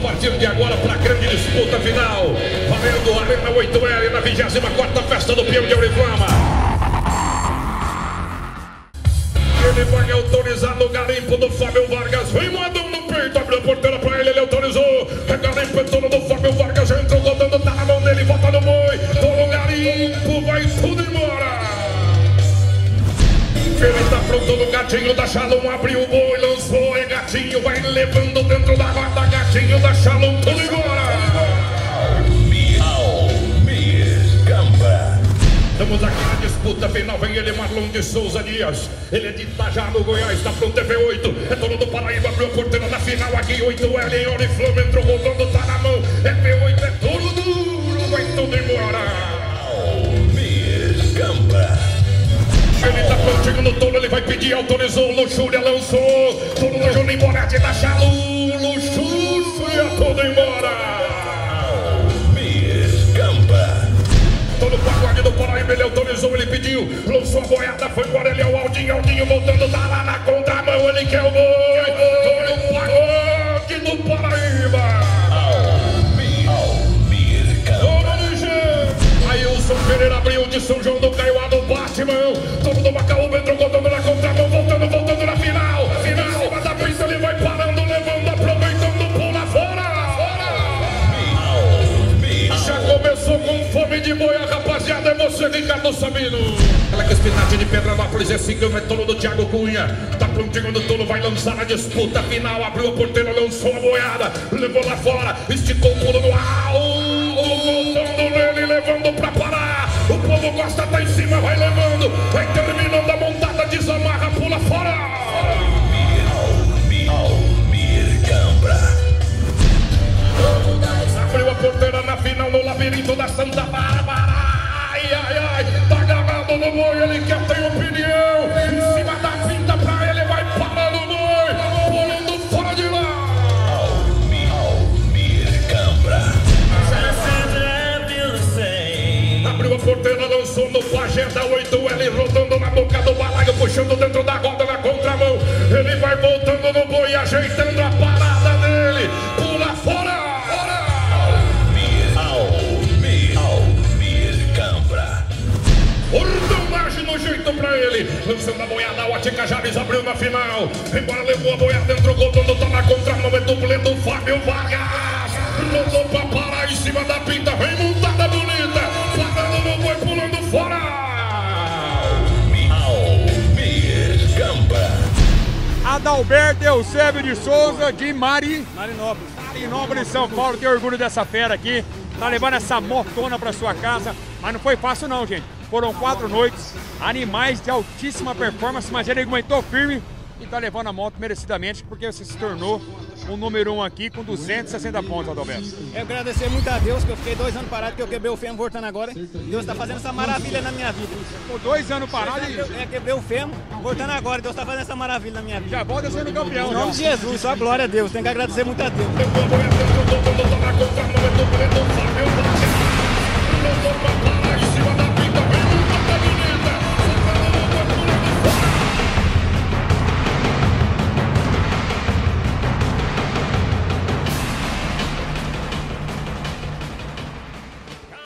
partir de agora para a grande disputa final. Valendo Arena 8L na 24ª Festa do Peão de Oriflama. Ele vai autorizar no garimpo do Fábio Vargas. Vem mandando no peito, abriu a porteira pra ele autorizou. É garimpo, é todo do Fábio Vargas. Já entrou rodando, tá na mão dele, volta no boi. Tô no garimpo, vai tudo embora. Ele tá pronto no gatinho da Shalom, abriu o boi, lançou, é gatinho, vai levando dentro da roda, gatinho da Shalom, tudo embora. Estamos aqui na disputa final, vem ele, Marlon de Souza Dias. Ele é de Itajá, no Goiás, tá pronto, TV8. É dono do Paraíba, abriu a porteira na final aqui, 8L em Oriflama, entrou rodando, tá na mão. É P8, é tudo duro, vai tudo embora. Ele tá prontinho no touro, ele vai pedir, autorizou, Luxúria lançou. Todo mundo Juninho Bonete da Chalu, Luxúria, tudo embora. Tô no pagode do Paraíba, ele autorizou, ele pediu, lançou a boiada, foi embora, ele é o Aldinho, Aldinho voltando, tá lá na contramão, ele quer o boi. Tô no pagode do Paraíba. Ailson Pereira abriu de São João do Caiuá do Batman. Todo do Macaúba entrou contando na contramão, voltando na final. Em cima da pista ele vai parando, levando, aproveitando, pula fora. Já começou com fome de boi, rapaziada, é você, Ricardo Sabino. Ela que espinate de Pedranópolis, esse cigano é tolo do Thiago Cunha. Tá prontinho no tolo, vai lançar a disputa final. Abriu a porteira, lançou a boiada, levou lá fora, esticou o pulo no alto. Voltando nele, levando pra parar. O povo gosta, tá em cima, vai levando. Vai terminando a montada, desamarra, pula fora. Abriu a porteira na final, no labirinto da Santa Bárbara. Ai, ai, ai, tá agarrado no boi, ele quer ter opinião. Em cima da pinta pra ele, vai parando o boi, pulando fora de lá. Abriu a porteira, lançou no flagelo da 8L, rodando na boca do balaio, puxando dentro da roda na contramão. Ele vai voltando no boi, ajeitando a parada dele, pula fora. Ordonagem no jeito pra ele, lançando a boiada, a Ótica Jales abriu na final. Embora levou a boiada, entrou rodando, tá na contramão, é dublê do Fábio Vargas. Rodou pra parar em cima da pinta, vem montada bonita, parando no boi, pulando fora. Adalberto Eusébio de Souza, de Marinópolis, São Paulo. Tenho orgulho dessa fera aqui. Tá levando essa motona pra sua casa. Mas não foi fácil não, gente. Foram 4 noites, animais de altíssima performance, mas ele aguentou firme e tá levando a moto merecidamente, porque você se tornou o número 1 aqui com 260 pontos, Adalberto. Eu agradecer muito a Deus, que eu fiquei 2 anos parado, que eu quebrei o fêmur voltando agora. Deus está fazendo essa maravilha na minha vida. Por 2 anos parado e... quebrei o fêmur voltando agora, Deus está fazendo essa maravilha na minha vida. Já volta sendo campeão. Em nome de Jesus, só glória a Deus, tem que agradecer muito a Deus. Eu vou